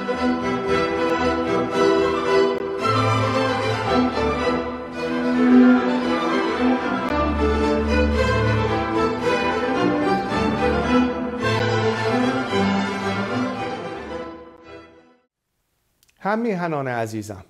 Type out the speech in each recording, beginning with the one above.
هم میهنان عزیزم،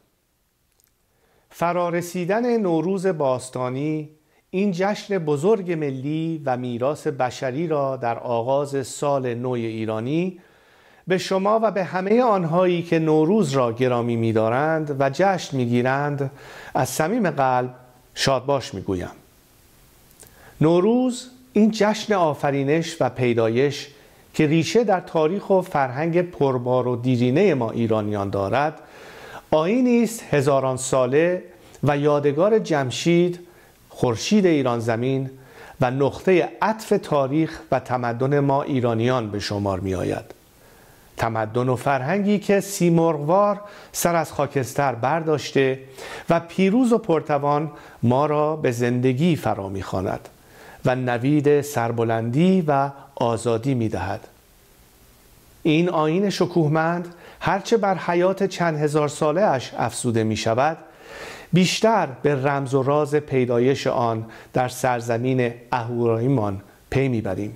فرارسیدن نوروز باستانی، این جشن بزرگ ملی و میراث بشری را در آغاز سال نو ایرانی به شما و به همه آنهایی که نوروز را گرامی می‌دارند و جشن می‌گیرند از صمیم قلب شادباش می‌گویم. نوروز این جشن آفرینش و پیدایش که ریشه در تاریخ و فرهنگ پربار و دیرینه ما ایرانیان دارد، آیینی است هزاران ساله و یادگار جمشید، خورشید ایران زمین و نقطه عطف تاریخ و تمدن ما ایرانیان به شمار می آید. تمدن و فرهنگی که سیمرغوار سر از خاکستر برداشته و پیروز و پرتوان ما را به زندگی فرا می خواند و نوید سربلندی و آزادی می دهد. این آیین شکوهمند هرچه بر حیات چند هزار ساله اش افزوده می شود، بیشتر به رمز و راز پیدایش آن در سرزمین اهوراییمان پی می بریم.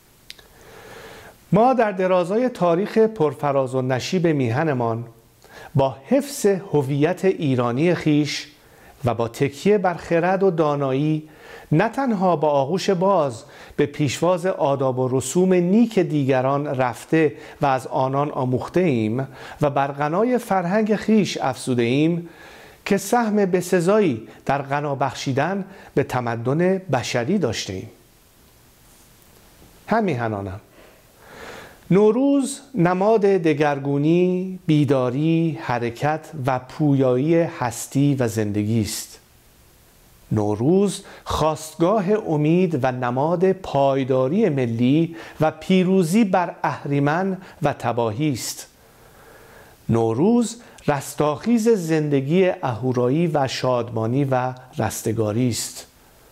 ما در درازای تاریخ پرفراز و نشیب میهنمان با حفظ هویت ایرانی خیش و با تکیه بر خرد و دانایی نه تنها با آغوش باز به پیشواز آداب و رسوم نیک دیگران رفته و از آنان آموخته ایم و بر غنای فرهنگ خیش افزوده ایم که سهم بسزایی در غنا بخشیدن به تمدن بشری داشته ایم. هم میهنانم، نوروز نماد دگرگونی، بیداری، حرکت و پویایی هستی و زندگی است. نوروز خواستگاه امید و نماد پایداری ملی و پیروزی بر اهریمن و تباهی است. نوروز رستاخیز زندگی اهورایی و شادمانی و رستگاری است.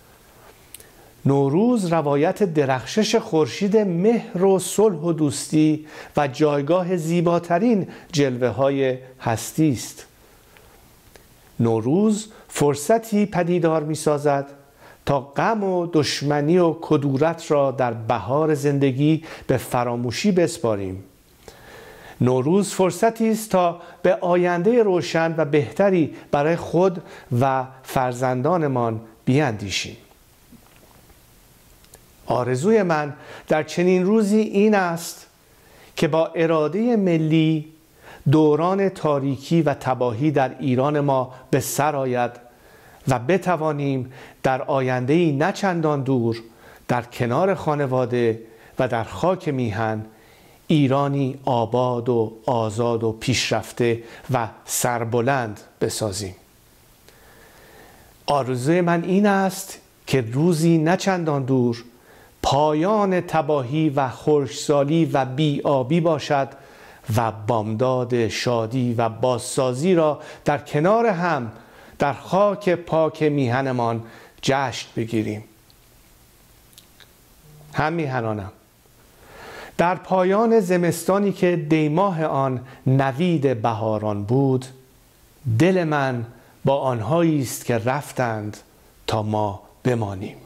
نوروز روایت درخشش خورشید مهر و صلح و دوستی و جایگاه زیباترین جلوه های هستی است. نوروز فرصتی پدیدار می سازد تا غم و دشمنی و کدورت را در بهار زندگی به فراموشی بسپاریم. نوروز فرصتی است تا به آینده روشن و بهتری برای خود و فرزندانمان بیاندیشیم. آرزوی من در چنین روزی این است که با اراده ملی دوران تاریکی و تباهی در ایران ما به سر آید و بتوانیم در آینده‌ای نه چندان دور در کنار خانواده و در خاک میهن ایرانی آباد و آزاد و پیشرفته و سربلند بسازیم. آرزوی من این است که روزی نه چندان دور پایان تباهی و خشکسالی و بی‌آبی باشد و بامداد شادی و بازسازی را در کنار هم در خاک پاک میهنمان جشن بگیریم. هم میهنانم، در پایان زمستانی که دیماه آن نوید بهاران بود، دل من با آنهایی است که رفتند تا ما بمانیم.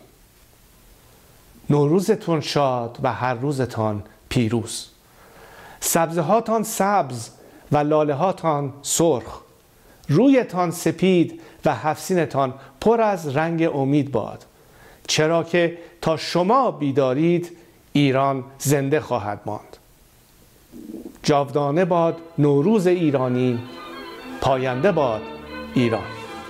نوروزتون شاد و هر روزتان پیروز. سبزه هاتان سبز و لاله هاتان سرخ، رویتان سپید و هفسینتان پر از رنگ امید باد، چرا که تا شما بیدارید ایران زنده خواهد ماند. جاودانه باد نوروز ایرانی، پاینده باد ایران.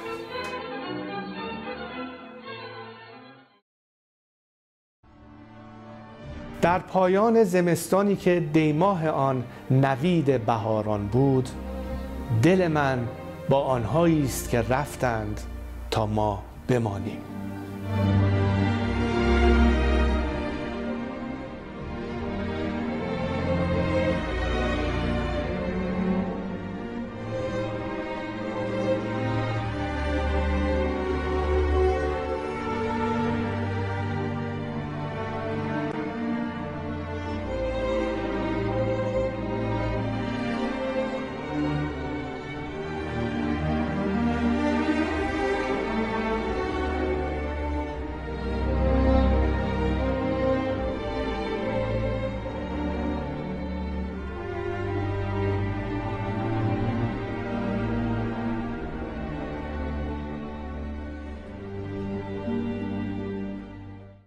در پایان زمستانی که دیماه آن نوید بهاران بود، دل من با آنهایی است که رفتند تا ما بمانیم.